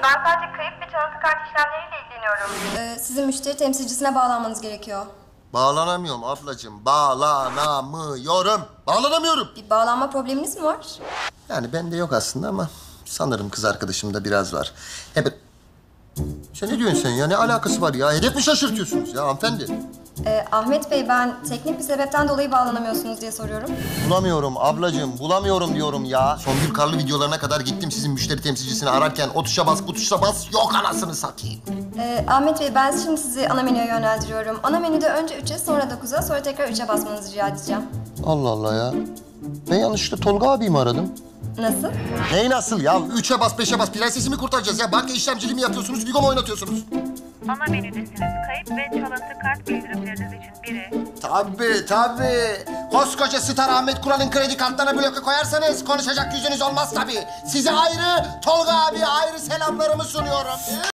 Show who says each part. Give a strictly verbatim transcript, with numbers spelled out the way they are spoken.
Speaker 1: Ben sadece kayıp ve çalıntı kart işlemleriyle ilgileniyorum.
Speaker 2: Ee, sizin müşteri temsilcisine bağlanmanız gerekiyor.
Speaker 3: Bağlanamıyorum ablacığım. Bağlanamıyorum. Bağlanamıyorum.
Speaker 2: Bir bağlanma probleminiz mi var?
Speaker 3: Yani bende yok aslında ama sanırım kız arkadaşımda biraz var. Evet. Sen ne diyorsun sen ya? Ne alakası var ya? Hedef mi şaşırtıyorsunuz ya hanımefendi?
Speaker 2: Ee, Ahmet Bey, ben teknik bir sebepten dolayı bağlanamıyorsunuz diye soruyorum.
Speaker 3: Bulamıyorum ablacığım, bulamıyorum diyorum ya. Songül Karlı videolarına kadar gittim sizin müşteri temsilcisini ararken. O tuşa bas, bu tuşa bas. Yok anasını satayım.
Speaker 2: Ee, Ahmet Bey, ben şimdi sizi ana menüye yönlendiriyorum. Ana menüde önce üçe, sonra dokuza, sonra tekrar üçe basmanızı rica edeceğim.
Speaker 3: Allah Allah ya. Ben yanlışlıkla Tolga abiyi mi aradım?
Speaker 2: Nasıl?
Speaker 3: Neyi nasıl ya? Üçe bas, beşe bas. Prensesi mi kurtaracağız ya? Banka işlemciliği mi yapıyorsunuz, Vigo mu oynatıyorsunuz?
Speaker 1: Ana menüdesiniz. Kayıp ve çalıntı kart bildirimleriniz için biri.
Speaker 3: Tabii tabii. Koskoca Star Ahmet Kural'ın kredi kartlarına bloke koyarsanız konuşacak yüzünüz olmaz tabii. Size ayrı, Tolga abi ayrı selamlarımı sunuyorum.